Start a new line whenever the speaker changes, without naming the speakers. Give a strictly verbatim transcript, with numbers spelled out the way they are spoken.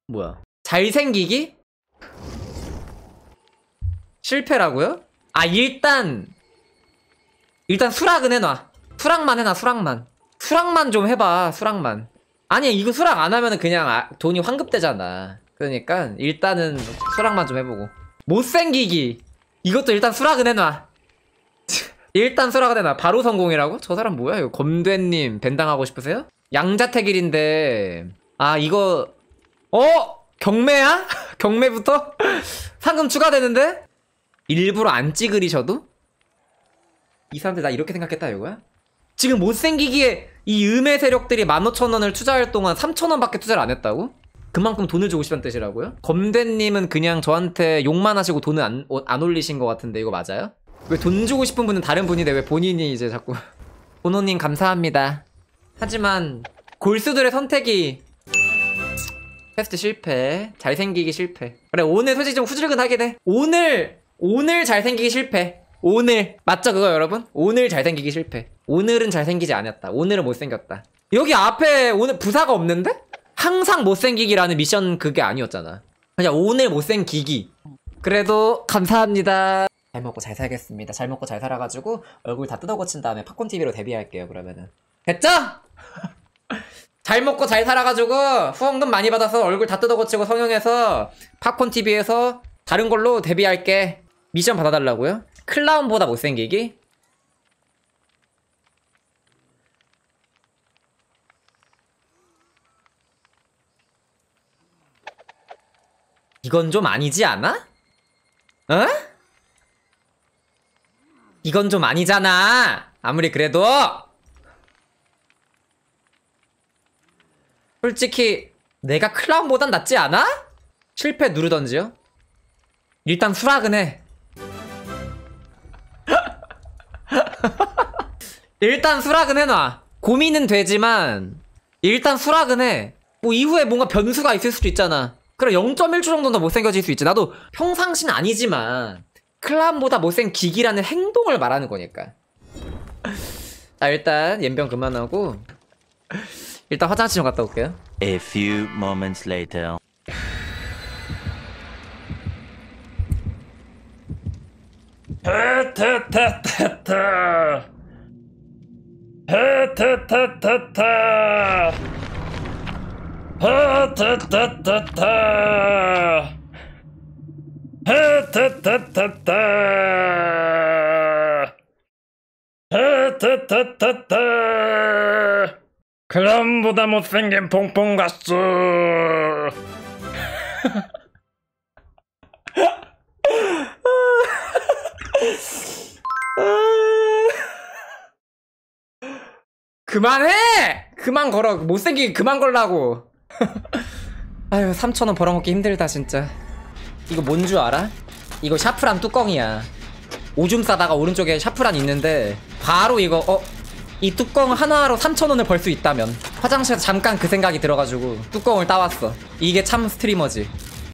뭐야? 잘생기기? 실패라고요? 아 일단 일단 수락은 해놔. 수락만 해놔. 수락만 수락만 좀 해봐. 수락만. 아니 이거 수락 안 하면은 그냥 아, 돈이 환급되잖아. 그러니까 일단은 수락만 좀 해보고. 못생기기 이것도 일단 수락은 해놔. 일단 수락은 해놔. 바로 성공이라고? 저 사람 뭐야 이거. 검되님 벤당하고 싶으세요? 양자택일인데 아 이거 어? 경매야? 경매부터? 상금 추가되는데? 일부러 안 찌그리셔도? 이 사람들 나 이렇게 생각했다 이거야? 지금 못생기기에 이 음의 세력들이 만 오천 원을 투자할 동안 삼천 원 밖에 투자를 안 했다고? 그만큼 돈을 주고 싶다는 뜻이라고요? 검대님은 그냥 저한테 욕만 하시고 돈을 안, 안 올리신 것 같은데 이거 맞아요? 왜 돈 주고 싶은 분은 다른 분인데 왜 본인이 이제 자꾸 보노님 감사합니다. 하지만 골수들의 선택이 테스트 실패. 잘생기기 실패. 그래 오늘 솔직히 좀 후질근하긴 해. 오늘 오늘 잘생기기 실패. 오늘 맞죠 그거 여러분? 오늘 잘생기기 실패. 오늘은 잘생기지 않았다. 오늘은 못생겼다. 여기 앞에 오늘 부사가 없는데? 항상 못생기기라는 미션 그게 아니었잖아. 그냥 오늘 못생기기. 그래도 감사합니다. 잘 먹고 잘 살겠습니다. 잘 먹고 잘 살아가지고 얼굴 다 뜯어고친 다음에 팝콘티비로 데뷔할게요 그러면은. 됐죠? 잘 먹고 잘 살아가지고 후원금 많이 받아서 얼굴 다 뜯어고치고 성형해서 팝콘티비에서 다른 걸로 데뷔할게. 미션 받아달라고요? 클라운보다 못생기기? 이건 좀 아니지 않아? 어? 이건 좀 아니잖아. 아무리 그래도 솔직히 내가 클라운보단 낫지 않아? 실패 누르던지요? 일단 수락은 해. 일단 수락은 해놔. 고민은 되지만 일단 수락은 해. 뭐 이후에 뭔가 변수가 있을 수도 있잖아. 그래 영 점 일 초 정도는 더 못생겨질 수 있지. 나도 평상시는 아니지만 클라운보다 못생기기라는 행동을 말하는 거니까. 자 일단 연병 그만하고 일단 화장실 좀 갔다 올게요.
A few moments later.
헤테테테테 헤테테테테 헤테테테테 헤테테테테 헤테테테테 클라운보다 못생긴 퐁퐁 가수.
그만해! 그만 걸어. 못생기게 그만 걸라고. 아유 삼천 원 벌어먹기 힘들다 진짜. 이거 뭔 줄 알아? 이거 샤프란 뚜껑이야. 오줌 싸다가 오른쪽에 샤프란 있는데 바로 이거 어? 이 뚜껑 하나로 삼천 원을 벌 수 있다면 화장실에서 잠깐 그 생각이 들어가지고 뚜껑을 따왔어. 이게 참 스트리머지.